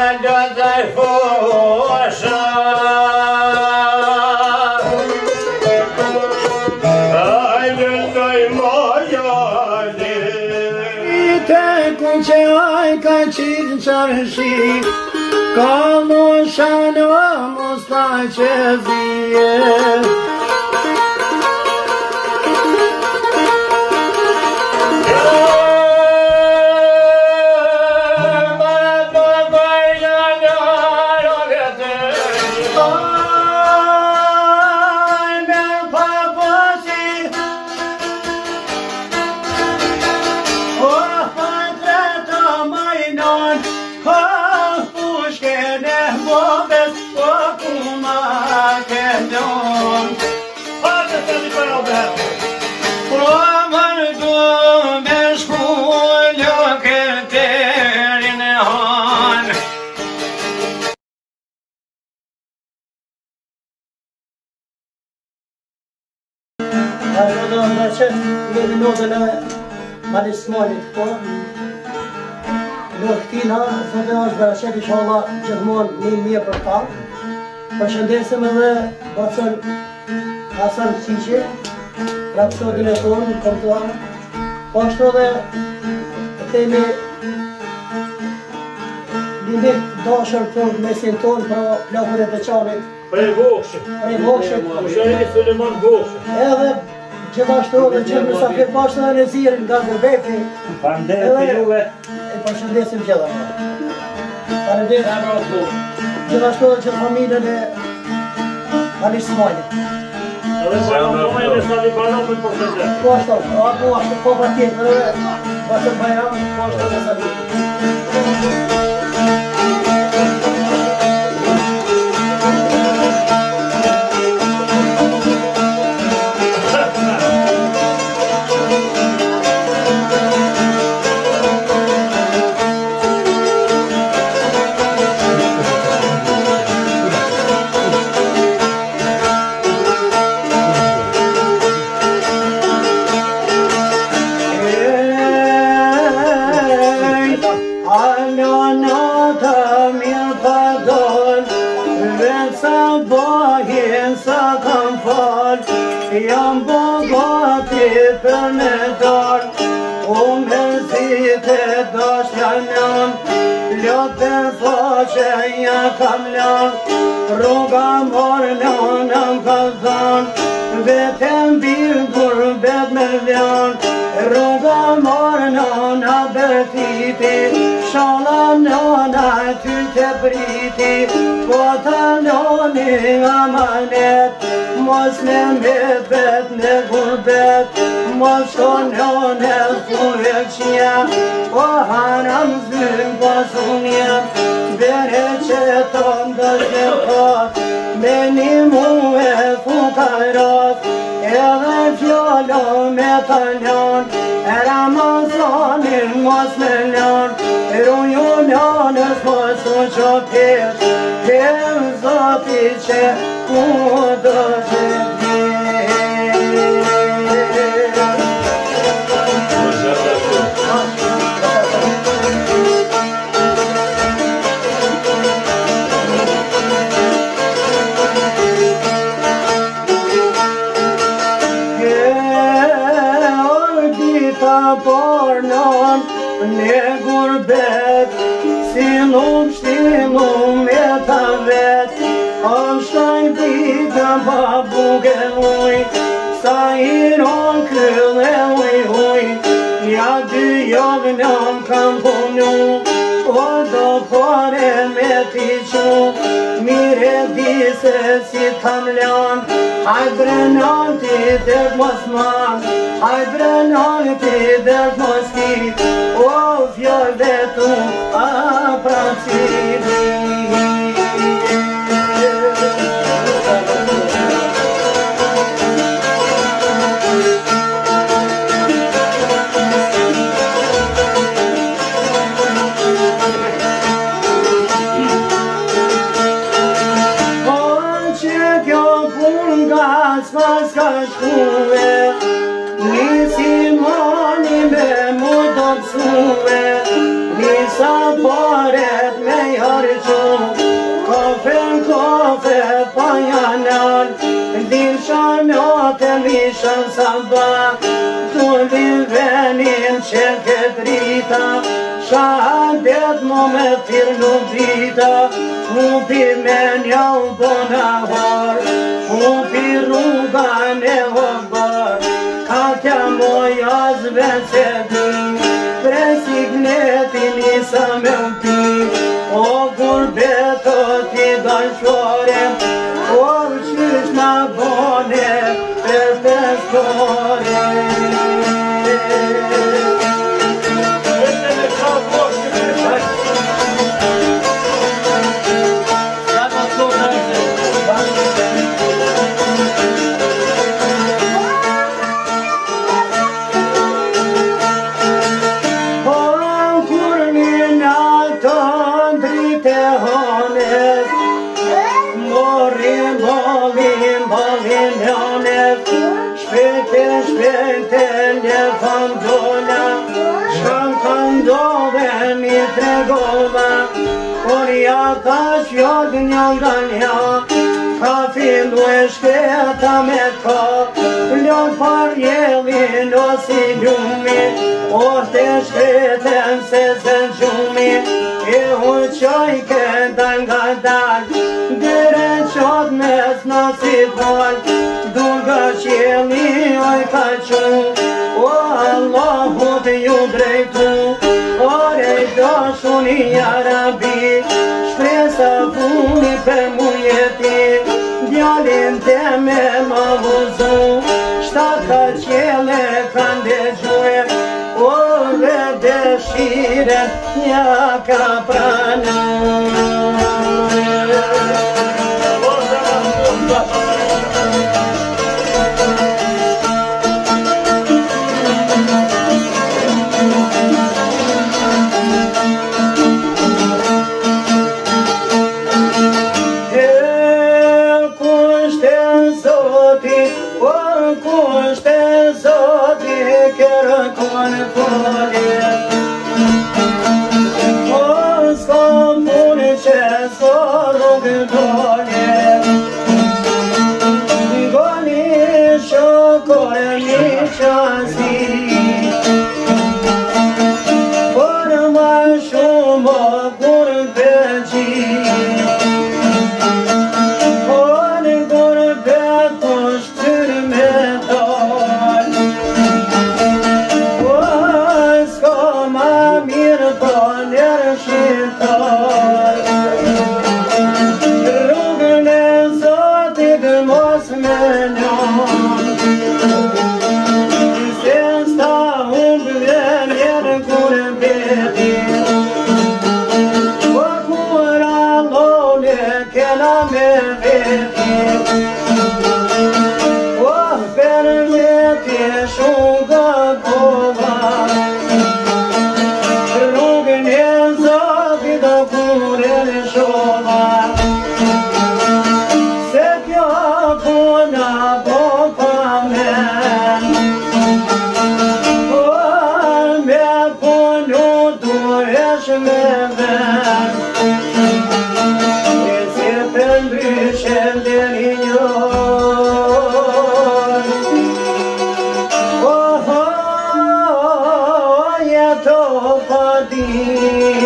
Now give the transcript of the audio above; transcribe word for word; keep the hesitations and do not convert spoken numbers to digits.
gjatër fosha Ajde ndoj mojali Te ku që aj ka qitë qarëshi Ka mu shanë musta që zije Jemi notën e Malis Smalit këto. Në këtina, zote është Bereshet, inshallah gjithmonë një mirë për ta. Përshëndesim edhe Bacën Hasan Qiqi, rapsodin e tonë, këmëtuar. Po ashtu edhe temi limit dashër për mesin tonë për plakën e veçanit. Prej Vokshit. Prej Vokshit. Msheri Suleman Vokshit. Edhe gjithashtu dhe që mësafir pashtë dhe Nezirin nga Gërbeti. Faleminderit për juve. E përshëndesim gjithashtu. Faleminderit. Gjithashtu dhe që familjen e Malis Smalit. Edhe Bajram Domajnë e Sali Bajram për përshëndet. Po ashtu, po ashtu, po pa tjetër edhe Basër Bajram, po ashtu dhe Sali. Jam bogati për me dar O me zite dasht janë Ljotë faqe ja kam lan Roga morë lanëm ka zan Vetëm bildur bet me vjan Roga morë lana betiti Shala lana ty te priti Po ta lani amanet Mos me mbet bet me gurbet Mos shkonon e zbuhet qja O haram zbyn pasunja Bere që të ndështë pat Me një mu e fukarat Edhe fjalla me taljan E Ramazanin mos me lan Ruju lanës mos u që pesh Kem zati që ku do të Pornon në gurbet Si nuk shtinum me ta vet Ashtaj dita babuke uj Sa i ron këlle uj uj Ja dy javë nam kam punu O do pare me ti qu Mire di se si kam lan Haj brenon ti dert mos man Haj brenon ti dert mos ki O fjall dhe tu a pracidi S'pas ka shkue Nisi mani me mu do pësue të lishën sa ba, tullin venin që këtë rita, shahadet më me thirë nuk drita, hupi me një u bona hor, hupi rruga në hobër, ka tja moj azve se di, presignetin isa me upi, o gurbet o ti dashore, o qysh na bone për festore. Shpete një fandona, shkan këndove mi tregova, por ja ta qjod një ngalja, ka fillu e shketa me ka, ljon par jelin o si gjumi, o të shketen se se gjumi, e u qaj kënda nga dal, dire qod mes në si fal, dunga qjeli oj ka qu, o Allahut ju drejtu, ore dashun i Arabi, shpresa funi për mujeti, djalin te me ma vuzu, shtaka qjele kan dëgjue, o dhe dëshiren ja ka pranu. Oh,